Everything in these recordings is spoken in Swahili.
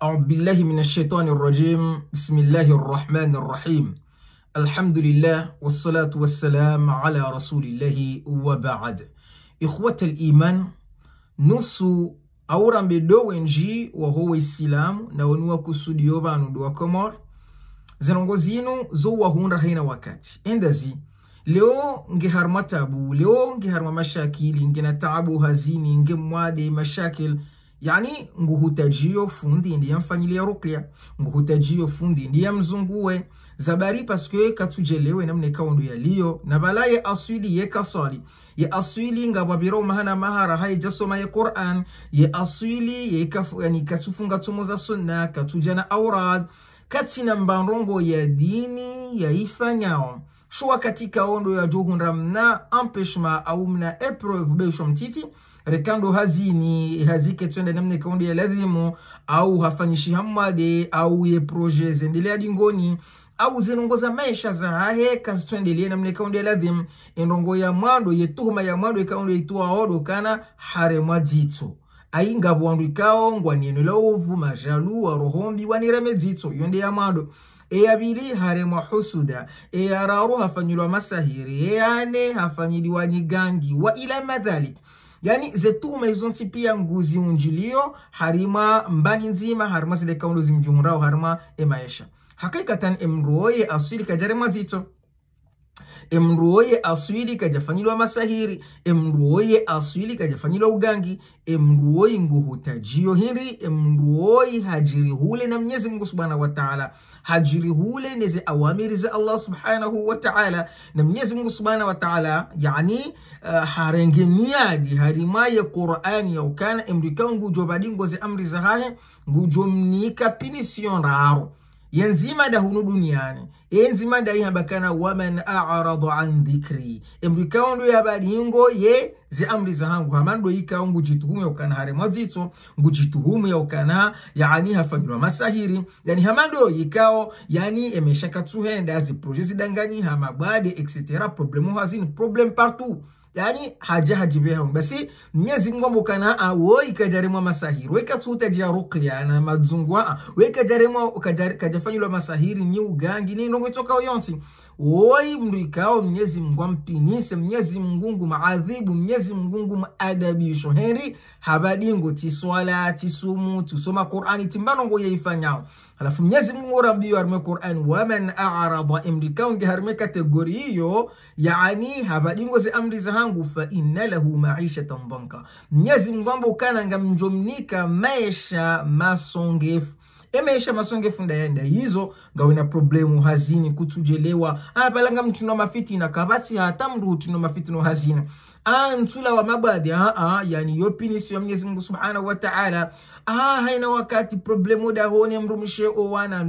أعوذ بالله من الشيطان الرجيم. بسم الله الرحمن الرحيم. الحمد لله والصلاة والسلام على رسول الله وبعد. إخوة الإيمان، نسو أورام بدو نجي وهو السلام نونوا كسوديو بانو دوا كمار zinongozinu zo wahunda haina wakati endazi leo nge harma tabu, leo nge harma mashakili, nge na taabu hazini, nge mwade mashakil. Yani nguhutajio fundi ndiye mfanyilia ruklia, nguhutajio fundi ndiye mzunguwe zabari paske katujelewe namne kaundu ya liyo na bala ye aswili ye kasali ye aswili nga wabiro mahana mahara hai jasoma ye Qur'an ye aswili ye yani katufunga tumuza sunna katujana aurad katina mbanrongo ya dini ya ifanyao shuwa katika ondo ya johunra mna empêchement au mna épreuve beishwa mtiti rekando hazini hazike twende namne kaundi ya lazimu au hafanyishi hamade au ye proje zendelea dingoni au zinongoza maisha za hahe kazi tuendelee namne kaundi ya lazimu endongo ya mwando ye tuhuma ya mwando ya kaundi ya ituwa odo kana hare mwadzito ainga buwandu ikao ngwanienu la ovu majalu wa rohombi wanireme dzito yonde ya mwando abili hare mwa husuda araru hafanyilwa masahiri ane hafanyiliwa nigangi wa ila madhalik. Yani zetuma izonti pia nguzi unjilio harima mbani nzima harima zile kaundo zimjumurao harima maisha hakikatan emruoye asili kajarema zito, emruoye aswili kajafanyilwa masahiri, emruoye aswili kajafanyilwa ugangi, emruoye nguhutajio hiri, emruoye hajiri hule na Mwenyezi Mungu Subhanahu wa Ta'ala, hajiri hule neze awamiri za Allah Subhanahu wa Ta'ala na Mwenyezi Mungu Subhanahu wa Ta'ala. Yani harenge miadi harimaye Qur'ani ya ukana emrika ngujobadi ngoze amri za hahe ngujomnika pinision raro yenzima da hunu duniani yenzima da ihambakana waman a'radu an dhikri emrika ondo ya badingo ye zi amri za hangu hamando yika ngujituhumu ya ukana hare mwazito ngujituhumu ya ukana yani hafanyilwa masahiri yani hamando yikao yani emeshaka tuhenda zi projezi dangani hamabade etc. problemu hazini problem partout. Yani hajibeha basi Mwenyezi Mungu kana awoi kajaremwa masahiri weka tutajia rukya na madzungwa weka jaremwa kajafanyilwa masahiri ni ugangi ni ndongo itoka oyonti woi mrikao Mwenyezi Mungu mpinise Mwenyezi Mungu maadhibu Mwenyezi Mungu maadabisho heri habadingo tiswala tisumu tusoma Qur'ani timbanongo yaifanyao alafu Mwenyezi Mungu rabbiyo arme Qur'an waman a'rada imrikao ngeharme kategori hiyo yani habadingo zi amri za hangu fa inna lahu ma'ishatan danka. Mwenyezi Mungu kana ngamjomnika maisha masongefu maisha masongefu ndaenda hizo ngawena problemu hazini kutujelewa balanga mtuno mafiti na kabati hata mru tuno mafiti no hazina ntula wa mabadi yani yopinisi ya Mwenyezi Mungu Subhanahu wa Ta'ala haina wakati problemu da hone mrumishe owana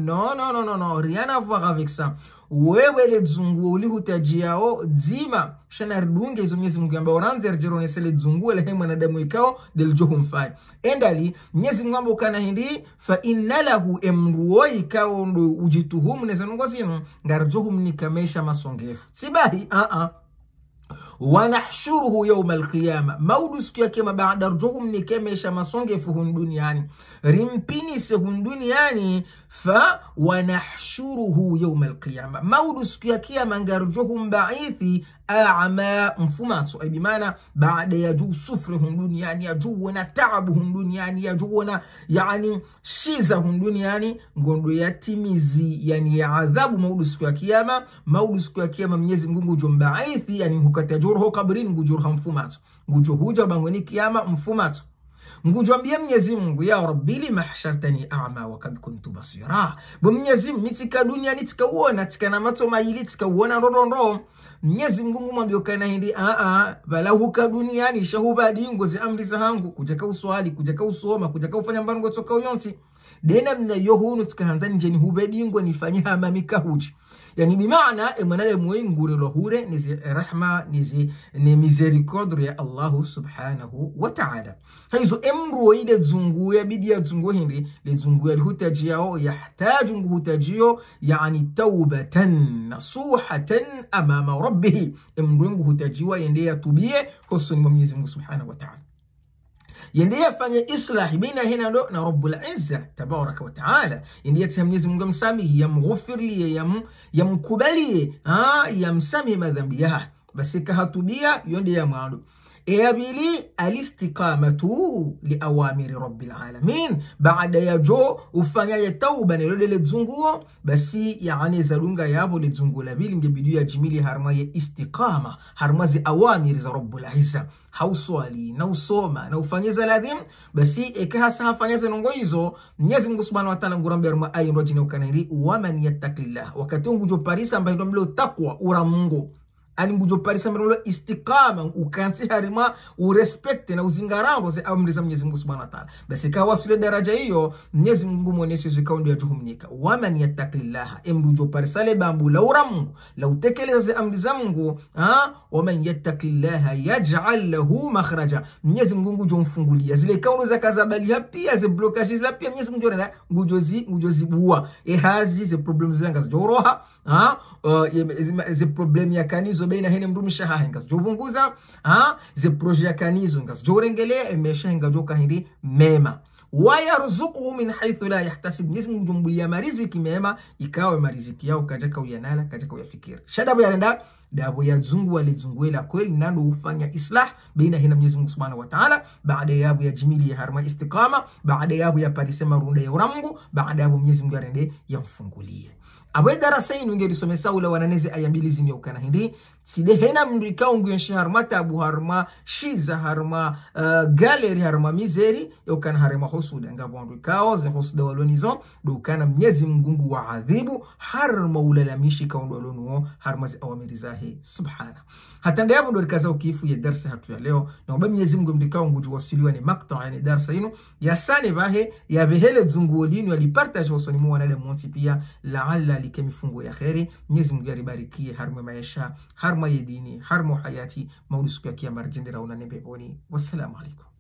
no riana voir avec ça wewe le dzungu ulihutajia zima shana rdunge hizo Mwenyezi Mungu ambaye oranze rjerone sele dzungu ele hema na damu ikao del johum fai endali Mwenyezi Mungu ambaye kana hindi fa inna lahu emruo ikao ndo ujituhumu nezanongo zinu ngarjohum nikamesha masongefu sibahi ونحشره يوم القيامة مودس كيما بعد رجوهم نكمش مسونجفهم دنياني رمبيني سهم دنياني ونحشره يوم القيامة مودس كيما نرجوهم بعيثي أعمى مفهومات أي بمعنى بعد يجو صفرهم دنياني يجونا تعبهم دنياني يجونا يعني شيزهم دنياني نقولوا يتميزي يعني عذاب مودس كيما Mwenyezi Mungu jombaaithi yani hukatajo ho kabrini ngujurha mfumato ngujuhuja bangweni kiyama mfumato ngujambia Mwenyezi Mungu ya Rabbi lima hashartani a'ma wa kad kuntu basira bo Mwenyezi Mungu mitika dunia nitikaona tikana mato maili tikaona rondo Mwenyezi Mungu mwambio kana hindi bala huka duniani shahubadi ngozi amri za hangu kujaka uswali kujaka usoma kujaka ufanya mbango toka uyonti dena mna yohunu tikahanzani njeni hubedi ngo nifanye hamamika huji yani bimaana emanale mwe ngure lohure nizi rahma ni misericorde ya Allah Subhanahu wa Ta'ala. Haizo emru ile dzungu ya bidi ya dzungu hindi le dzungu ya lihutajiao yahtaju nguhutajio yani taubatan nasuhatan amama rabbih emru nguhutajiwa yende ya tubie husuni Mwenyezi Mungu Subhanahu wa Ta'ala. yende yafanya islah baina hina ndo na Rabbul Izza tabaraka wa taala, yende yatia Mwenyezi Mungu msamihi, yamghfirli, yamkubali, yamsamihi madhambi yake, basi kahatubia yonde ya mwandu. Eyabili alistiqamatu li awamiri rabbil alamin, baada ya jo ufanya ya tauba nilode le dzunguo, basi yaani zalunga yabo le dzungu la bili ngebidu ya jimili harma ya istiqama, harma zi awamiri za Rabbul Izza. Hauswali na usoma na ufanyeza ladhim, basi ekahasa hafanyeza nongo hizo. Mwenyezi Mungu Subhanahu wa Ta'ala ngurambe arma ayi rojine ukaniri waman yattaqillah, wakati ngujo parisa ambaye ndo mlo takwa ura Mungu ani mbujo parisa mrolo istiqama ukansi harima urespecte na uzingarango ze amri za Mwenyezi Mungu Subhanahu wa Ta'ala, basi kawa sule daraja hiyo Mwenyezi Mungu muoneshe zikaundi ya juhumnika. Waman yattaqillaha, mbujo parisa le bambu la ura Mungu la utekeleza ze amri za Mungu, waman yattaqillaha yaj'al lahu makhraja, Mwenyezi Mungu ngujo mfungulia zile kaundo za kazabali pia ze blokages la pia Mwenyezi Mungu na ngujozi buwa hazi ze problems zanga zoroha, ze problem ya kanizo baina hene mdumi shaha ngas jovunguza, ze projet ya kanizo ngas jorengelea emesha ngajoka hindi mema. Wa yarzuquhu min haythu la yahtasib, Mwenyezi Mungu jumbulia mariziki mema ikawe mariziki yao kajaka uyanala kajaka uyafikiri. Shadabu ya renda dabu ya zungu wale zunguela kweli nando ufanya islah baina hina Mwenyezi Mungu Subhanahu wa Ta'ala, baada yabu ya jimili ya harma istiqama, baada yabu ya parisema runda ya uramungu, baada yabu Mwenyezi Mungu arende yamfungulie. Abwe darasa inu ngeri somesa ula wananeze ayambili zini ya ukana hindi side hena mndrika ungu yenshi harma tabu harma shiza harma galeri harma mizeri ya ukana harma husuda nga buandrikao ze husuda walonizo do ukana Mwenyezi Mungu wa adhibu harma ulalamishi kaundu walonuo harma zi awamiri zahi subhana. Hatanda yabu ndorikaza ukifu ya darsa hatu ya leo na uba Mwenyezi Mungu mndrika ungu juwasiliwa ni makta yani darsa inu ya sane vahe ya vehele zungu olinu ya lipartage wasoni muwa nade mwonti pia laala like mifungo ya kheri. Mwenyezi Mungu yaribarikie harma maisha, harma yedini, harma hayati, maulu siku ya kiyama rejendera unane peponi. Wassalamu alaikum.